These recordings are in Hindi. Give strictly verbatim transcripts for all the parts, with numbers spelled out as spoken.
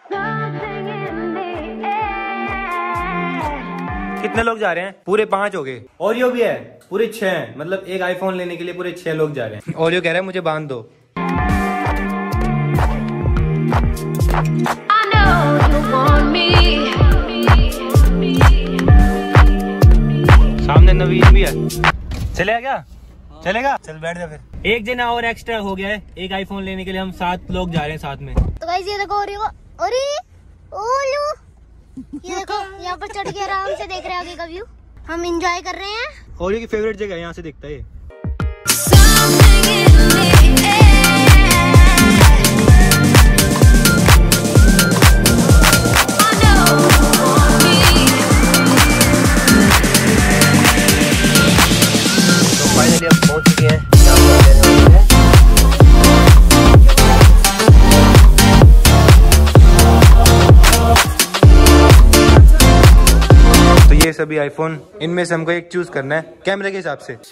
कितने लोग जा रहे हैं? पूरे पांच हो गए। ओरियो भी है, पूरे छह हैं। मतलब एक आईफोन लेने के लिए पूरे छह लोग जा रहे हैं। ओरियो कह रहा है मुझे बांध दो। सामने नवीन भी है। चलेगा क्या? चलेगा? चल बैठ जा फिर। एक जना और एक्स्ट्रा हो गया है। एक आईफोन लेने के लिए हम सात लोग जा रहे हैं साथ में। तो गाइस ये देखो ओरियो, ओरी ओलू, ये देखो यहाँ पर चढ़ के आराम से देख रहे हैं आगे का व्यू। हम एंजॉय कर रहे हैं। ओरियो की फेवरेट जगह यहाँ से दिखता है। तो फाइनली हम पहुंच चुके हैं। ये सभी आईफोन, इनमें से हमको एक चूज करना है कैमरे के हिसाब से।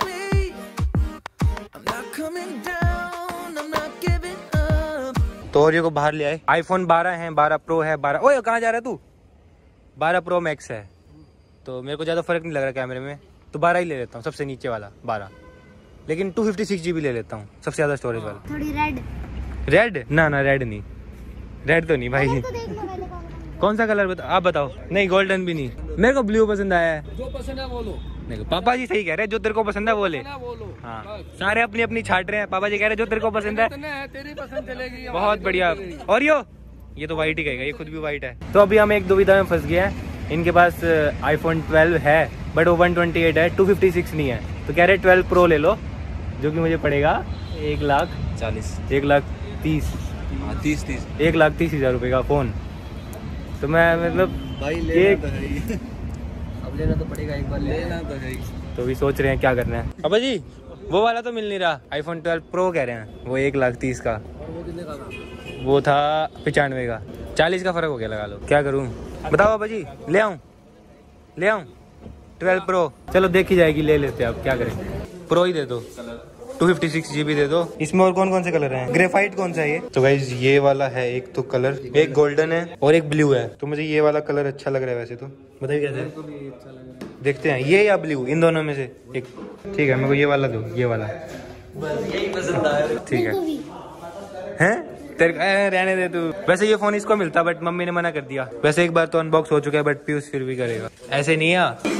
तो और ये को बाहर ले आए। आईफोन बारह है, बारह प्रो है, बारह। ओए कहाँ जा रहा है तू? बारह प्रो मैक्स है। तो मेरे को ज्यादा फर्क नहीं लग रहा कैमरे में, तो बारह ही ले लेता हूँ, सबसे नीचे वाला बारह। लेकिन टू फिफ्टी सिक्स जीबी ले लेता हूँ, सबसे ज्यादा स्टोरेज वाला। थोड़ी रेड रेड? ना ना रेड नहीं, रेड तो नहीं भाई। कौन सा कलर बता, आप बताओ। नहीं गोल्डन भी नहीं, मेरे को ब्लू पसंद आया है। जो पसंद है वो लो। देखो पापा जी सही कह रहे हैं, जो तेरे को पसंद है वो ले। हाँ सारे अपनी अपनी छाट रहे हैं। पापा जी कह रहे हैं जो तेरे को पसंद है तेरी पसंद चलेगी। बहुत बढ़िया। और यो ये तो वाइट ही कहेगा, ये खुद भी वाइट है। तो अभी हम एक दुविधा में फंस गए हैं। इनके पास आईफोन ट्वेल्व है बट वो वन ट्वेंटी एट है, टू फिफ्टी सिक्स नहीं है। तो कह रहे ट्वेल्व प्रो ले लो, जो कि मुझे पड़ेगा एक लाख चालीस एक लाख तीस तीस तीस एक लाख तीस हजार रुपये का फोन। तो मैं मतलब भाई लेना तो है ही। अब लेना तो पड़ेगा, एक बार लेना तो है ही। तो भी सोच रहे हैं क्या करना है। पापा जी वो वाला तो मिल नहीं रहा, आईफोन ट्वेल्व प्रो कह रहे हैं, वो एक लाख तीस का। और वो कितने का था? वो था पचानवे का, चालीस का फर्क हो गया। लगा लो, क्या करूं बताओ पापा जी। ले आऊं ले आऊं ट्वेल्व प्रो? चलो देखी जाएगी, ले लेते हैं। अब क्या करें, प्रो ही दे दो, टू फिफ्टी सिक्स जीबी दे दो। इसमें और कौन कौन से कलर हैं? ग्रेफाइट कौन सा है ये? तो गाइस ये वाला है एक तो कलर, एक गोल्डन है और एक ब्लू है। तो मुझे ये वाला कलर अच्छा लग रहा है वैसे तो। बताइए कैसे है? देखते हैं ये या ब्लू, इन दोनों में से एक। ठीक है मेरे को ये वाला दो, ये वाला यही पसंद आया। ठीक है। हैं तेरे ए, रहने दे तू। वैसे ये फोन इसको मिलता बट मम्मी ने मना कर दिया। वैसे एक बार तो अनबॉक्स हो चुका है बट पीयूष फिर भी करेगा। ऐसे नहीं है।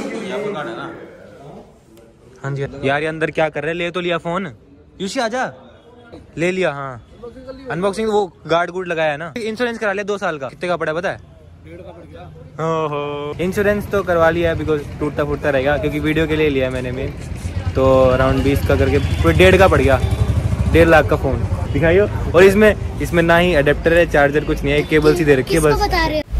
हाँ जी यार, ये अंदर क्या कर रहे? ले तो लिया फोन, यूशी आजा। ले लिया हाँ, अनबॉक्सिंग वो गार्ड गुड लगाया ना। इंश्योरेंस करा लिया दो साल का। कितने का पड़ा पता है? डेढ़ का पड़ गया। ओहो इंश्योरेंस तो करवा लिया है बिकॉज टूटता फूटता रहेगा, क्योंकि वीडियो के लिए लिया है मैंने मेन। तो अराउंड बीस का करके कोई डेढ़ का पड़ गया। डेढ़ लाख का फोन दिखाइयो। और इसमें इसमें ना ही अडेप्टर है, चार्जर कुछ नहीं है, केबल सी दे रखी है बस।